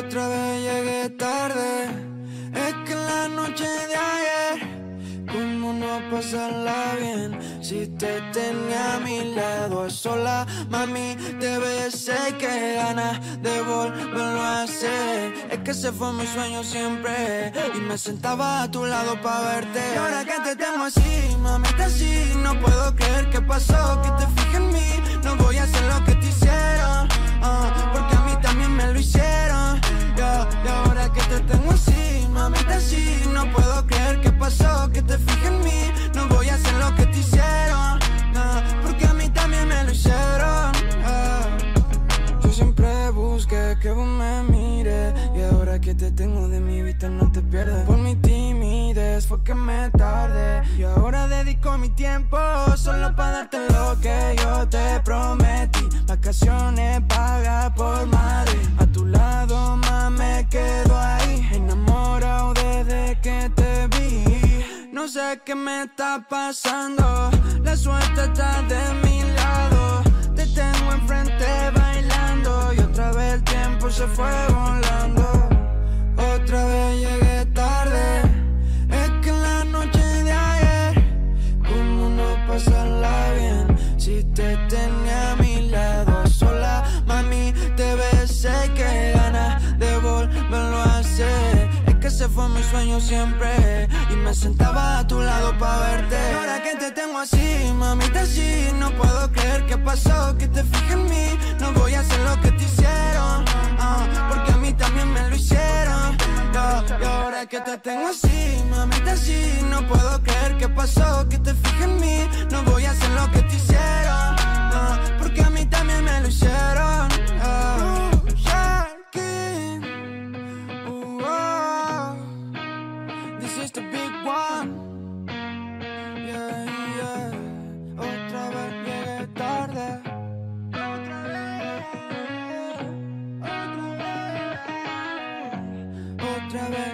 Otra vez llegué tarde. Es que la noche de ayer, cómo no pasarla bien si te tenía a mi lado a sola. Mami, te besé, que ganas de volverlo a hacer. Es que ese fue mi sueño siempre, y me sentaba a tu lado pa' verte. Y ahora que te tengo así, mamita, así, no puedo creer que pasó, que te fijas en mí. No voy a hacer lo que te hicieron, porque a mí también me lo hicieron. Y ahora que te tengo así, mamita, así, no puedo creer que pasó, que te fijas en mí. No voy a hacer lo que te hicieron, porque a mí también me lo hicieron. Yo siempre busqué que vos me mires, y ahora que te tengo de mi vista no te pierdes. Por mi timidez fue que me tardé, y ahora dedico mi tiempo solo para darte lo que yo te prometí. Vacaciones pagas por Madrid, a tu lado más me quedo ahí, enamorado desde que te vi. No sé qué me está pasando, la suerte está de mi lado. Te tengo enfrente bailando, y otra vez el tiempo se fue volando. Otra vez llegué tarde. Es que la noche de ayer, cómo no pasarla bien si te tenía a mi lado a sola. Mami, te besé, que ganas de volverlo a hacer. Es que ese fue mi sueño siempre, y me sentaba a tu lado pa' verte. Y ahora que te tengo así, mamita, así, no puedo creer que pasó, que te fijas en mí. No voy a hacer lo que te hicieron, porque a mí también me lo hicieron. Y ahora que te tengo así, mamita, así, no puedo creer que pasó, que te fijas en mí. No voy a hacer lo que te hicieron, porque a mí también me lo hicieron. This is the big one. Yeah, yeah. Otra vez llegué tarde. Otra vez. Otra vez.